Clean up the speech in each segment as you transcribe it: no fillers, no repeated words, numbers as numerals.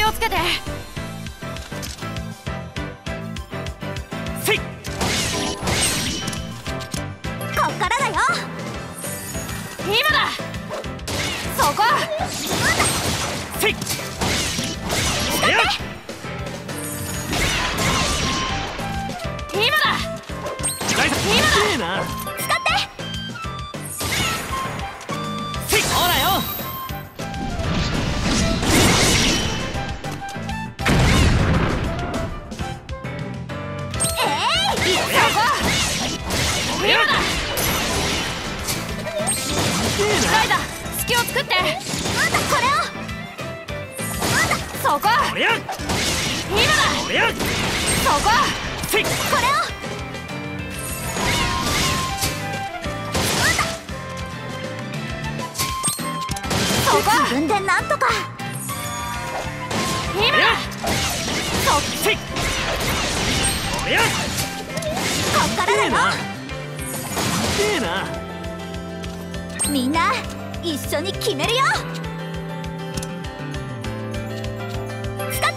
をつけて。 せい。 こっからだよ。 今だ。そこ。 せい。 使って。今だ。 ライザ今だ。 綺麗な。 使って。 せい。ほらよ。 今だ。ライダー、隙を作って。 これを。 そこ。 おりゃ。 今だ。 おりゃ。 そこ。 せい。 これを。 そこ。 自分でなんとか。 今だ。そせい。おりゃ。 こっからだよ。 綺麗な。 みんな一緒に決めるよ。使って。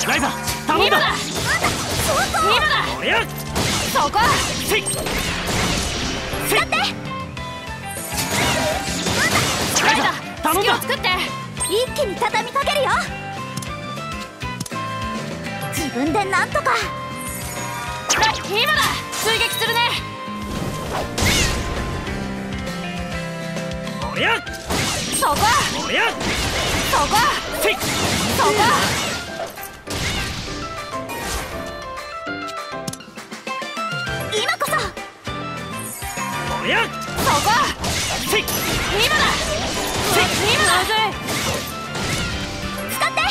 ライザ頼んだ。 今だ。 そう今だ。 おりゃ。 そこ。 せい。 使って。 ライダー、 頼んだ隙を作って。 一気に畳みかけるよ。自分でなんとか。 今だ。追撃するね。 おりゃ。 そこ。 おりゃ。 そこ。 せい。 そこ。 今こそ。 おりゃ。 そこ。 せい。 今だ。今だ。 使って。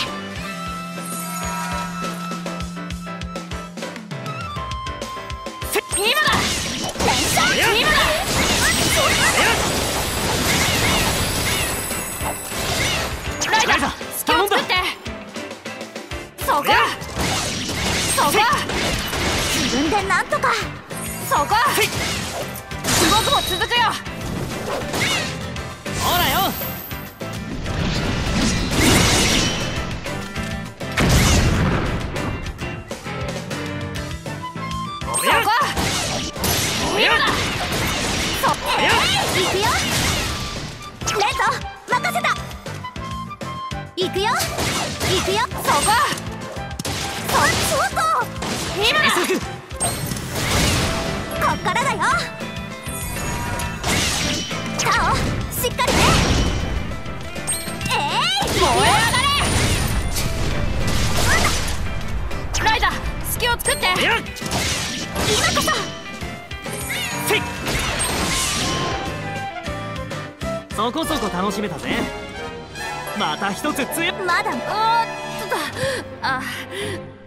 今だ。 連射。 おりゃ。 今だ。ライダー、隙を作って。そこ。そこ。 自分でなんとか。 そこ。僕も続くよ。 ほらよ。おりゃ。 そこ。今だ。そこ。 行くよ。レッド任せた。行くよ。行くよ。 そこ。 そうこ。 今だ。 こっからだよ。カオしっかりね。 燃え上がれ。ライダー、隙を作って。 おりゃ。 今こそ。 せい。そこそこ楽しめたぜ。また一つ強い。 まだ。 あ。